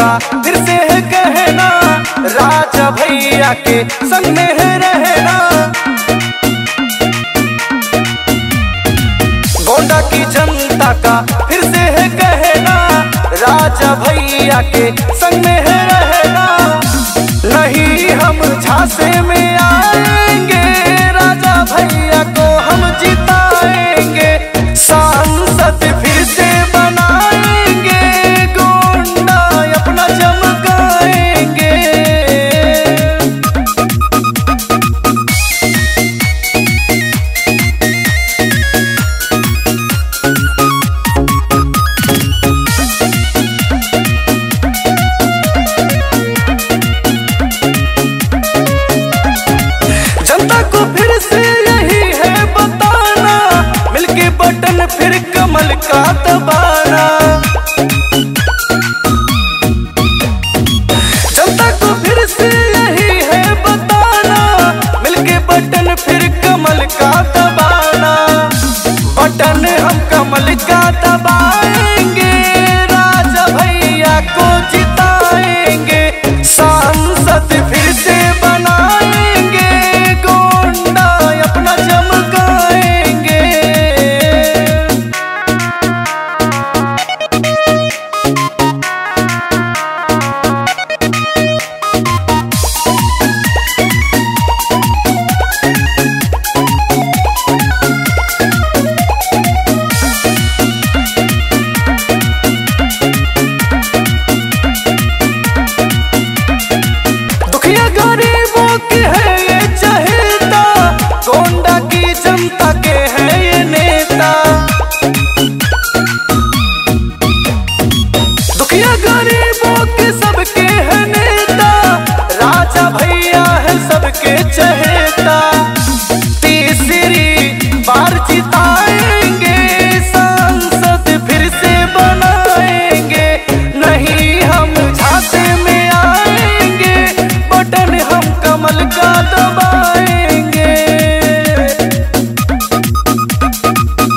का फिर से है कहना, राजा भैया के संग में है रहना। गोंडा की जनता का फिर से है कहना, राजा भैया के संग में है रहना। नहीं हम झांसे में आएंगे, राजा भैया को हम जिताएंगे। सांसद फिर से बनाएंगे, गोंडा अपना चमकाएंगे। जनता को फिर से यही है बताना, मिलके बटन फिर कमल का दबाना। जनता को फिर से यही है बताना, मिलके बटन फिर कमल का दबाना।